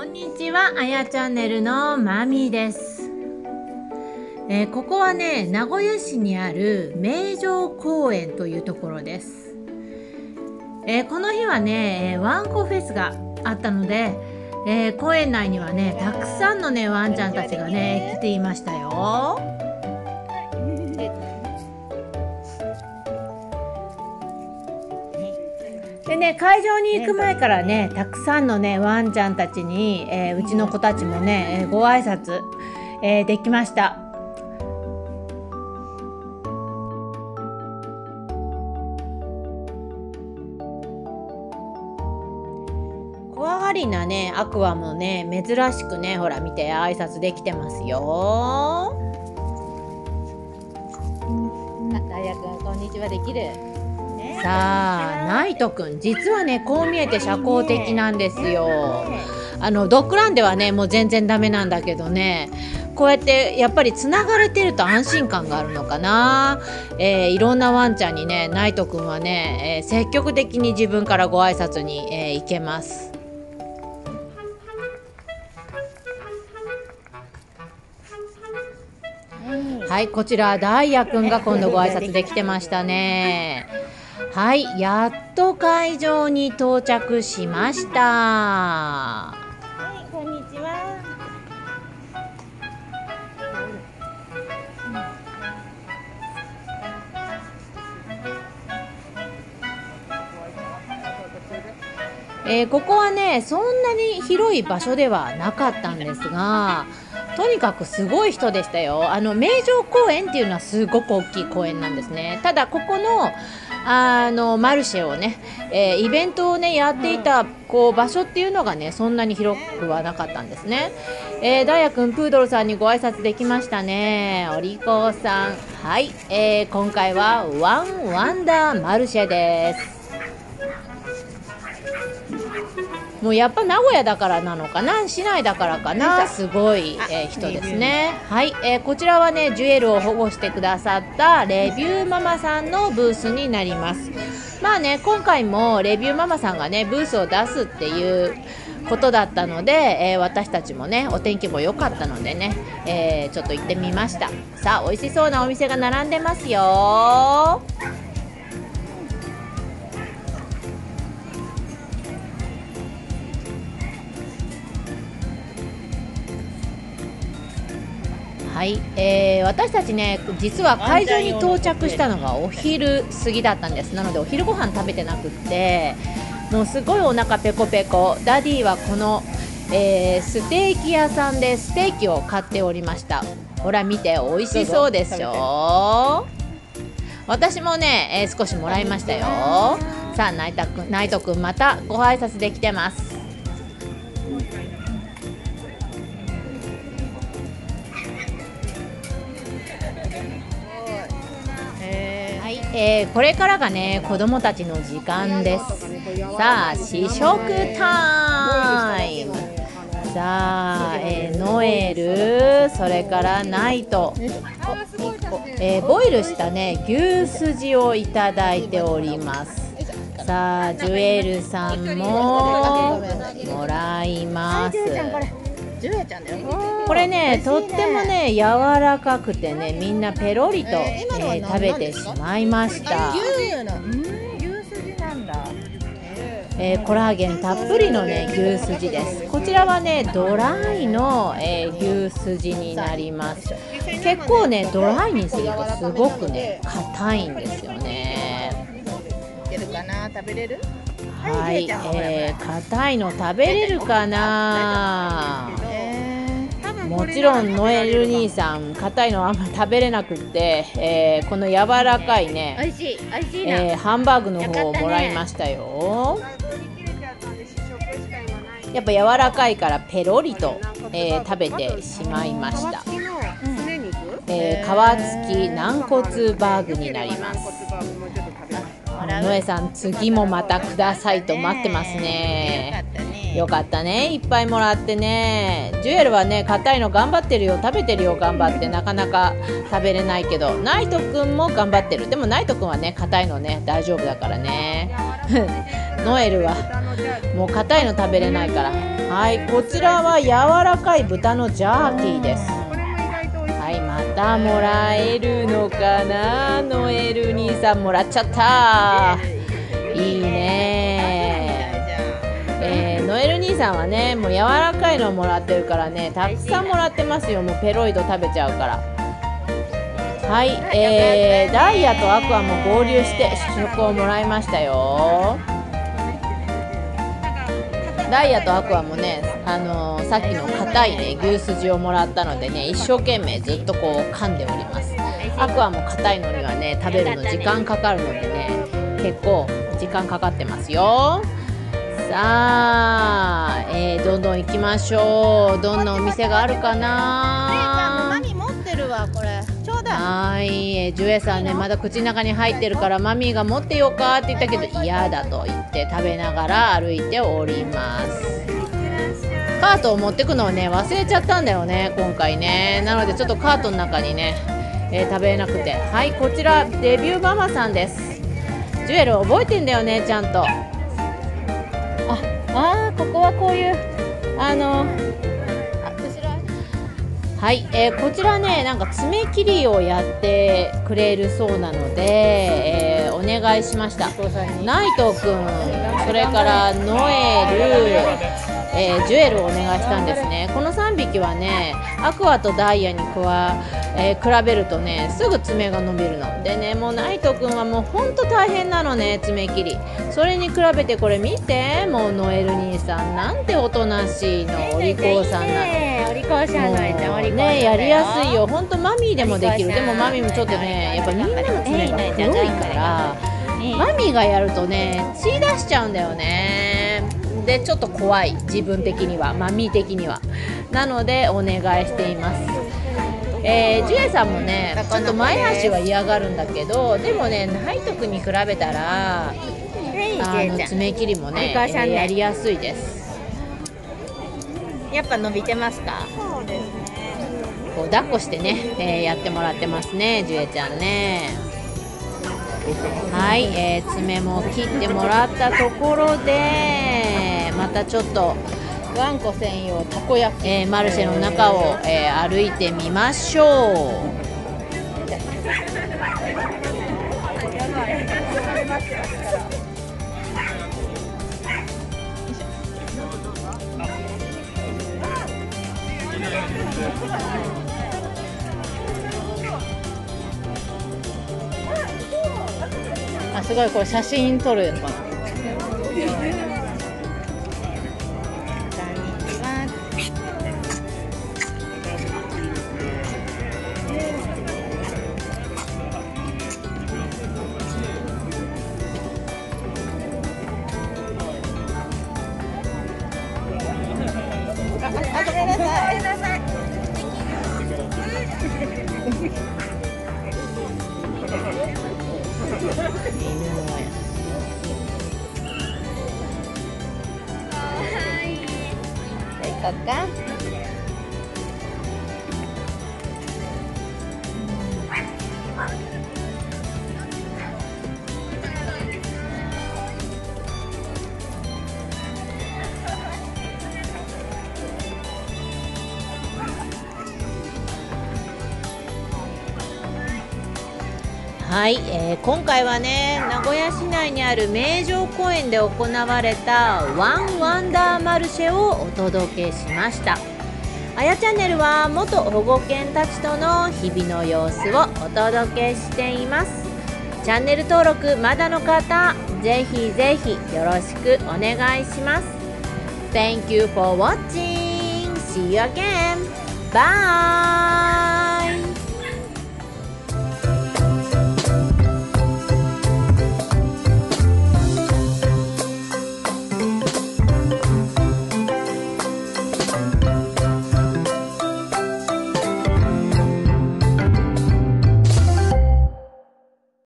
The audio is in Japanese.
こんにちは、あやチャンネルのまみです。ここはね、名古屋市にある名城公園というところです。この日はね、ワンコフェスがあったので、公園内にはね、たくさんのね、ワンちゃんたちがね、来ていましたよ。でね、会場に行く前からね、たくさんのね、ワンちゃんたちに、うちの子たちもね、ご挨拶、できました。怖がりなね、アクアもね、珍しくね、ほら見て挨拶できてますよ。ダイヤくん、こんにちはできる？さあ、ナイトくん、実はね、こう見えて社交的なんですよ。ドッグランではね、もう全然ダメなんだけどね、こうやってやっぱりつながれてると安心感があるのかな。いろんなワンちゃんにね、ナイトくんはね、積極的に自分からご挨拶に、行けます。はい、こちらダイヤくんが今度ご挨拶できてましたね。はい、やっと会場に到着しました。 はい、こんにちは。 ここはね、そんなに広い場所ではなかったんですが、とにかくすごい人でしたよ。名城公園っていうのはすごく大きい公園なんですね。ただここのマルシェをね、イベントをねやっていた場所っていうのがね、そんなに広くはなかったんですね。ダイヤくん、プードルさんにご挨拶できましたね。お利口さん。はい、今回はワンワンダーマルシェです。もうやっぱ名古屋だからなのかな、市内だからかな、すごい、人ですね。はい、こちらはね、ジュエルを保護してくださったレビューママさんのブースになります。まあね、今回もレビューママさんがね、ブースを出すっていうことだったので、私たちもね、お天気も良かったのでね、ちょっと行ってみました。さあ、美味しそうなお店が並んでますよ。はい、私たちね、実は会場に到着したのがお昼過ぎだったんです。なのでお昼ご飯食べてなくって、もうすごいお腹ペコペコ。ダディはこの、ステーキ屋さんでステーキを買っておりました。ほら見て、美味しそうでしょ。私もね、少しもらいましたよ。さあ、ナイトくんまたご挨拶できてます。これからがね、子供たちの時間です。さあ、試食タイム。さあ、ノエル、それからナイト、ボイルしたね、牛すじをいただいております。さあ、ジュエルさんももらいます。これね、とってもね、柔らかくてね、みんなペロリと、食べてしまいました。コラーゲンたっぷりのね、牛すじです。こちらはね、ドライの、牛すじになります。結構ね、ドライにするとすごくね、硬いんですよね。 いけるかな、食べれる？ はい、硬いの食べれるかな。もちろんノエル兄さん、硬いのあんま食べれなくって、この柔らかいね、ハンバーグの方をもらいましたよ。やっぱ柔らかいからペロリと、食べてしまいました。皮付き軟骨バーグになります。ノエさん、次もまたくださいと待ってますね。よかったね、いっぱいもらってね。ジュエルはね、硬いの頑張ってるよ、食べてるよ、頑張って。なかなか食べれないけど、ナイトくんも頑張ってる。でもナイトくんはね、硬いのね、大丈夫だからね。ノエルはもう硬いの食べれないから。はい、こちらは柔らかい豚のジャーキーです。はい、またもらえるのかな。ノエル兄さんもらっちゃった。いいね。ノエル兄さんはね、もう柔らかいのをもらってるからね、たくさんもらってますよ。もうペロイド食べちゃうから。はい、ダイヤとアクアも合流して試食をもらいましたよ。ダイヤとアクアもね、さっきの硬いね牛すじをもらったのでね、一生懸命ずっとこう噛んでおります。アクアも硬いのにはね、食べるの時間かかるのでね、結構時間かかってますよ。さあ、どんどん行きましょう。どんなお店があるかな。 マミ持ってるわ、これちょうだい。 はい、ジュエさんね、まだ口の中に入ってるからマミーが持ってようかって言ったけど嫌だと言って食べながら歩いております。カートを持ってくのをね忘れちゃったんだよね今回ね。なのでちょっとカートの中にね、食べれなくて。はい、こちらデビューママさんです。ジュエル覚えてんだよねちゃんと。ここはこういうはい、こちらねなんか爪切りをやってくれるそうなので、お願いしました。ナイトくん、それからノエル、ジュエルをお願いしたんですね。この3匹はねアクアとダイヤに比べるとねすぐ爪が伸びるのでね、もうナイトくんはもうほんと大変なのね爪切り。それに比べてこれ見て、もうノエル兄さんなんておとなしいの。お利口さんなの。 お利口さんのね、やりやすいよ。ほんとマミーでもできる。でもマミーもちょっとねやっぱみんなの爪が黒いからマミーがやるとね血出しちゃうんだよね。でちょっと怖い、自分的には、マミー的には。なのでお願いしています。ジュエさんもねちょっと前足は嫌がるんだけど、でもねナイト君に比べたら爪切りもねやりやすいです。 やっぱ伸びてますか。 そうですね。こう抱っこしてね、やってもらってますねジュエちゃんね。はい、爪も切ってもらったところでまたちょっとワンコ専用たこ焼き、マルシェの中を、歩いてみましょう。すごいこれ写真撮るのかな。 行こうか。 はい、今回はね名古屋市内にある名城公園で行われたワンワンダーマルシェをお届けしました。あやチャンネルは元保護犬たちとの日々の様子をお届けしています。チャンネル登録まだの方ぜひぜひよろしくお願いします。 Thank you for watching. See you again. Bye.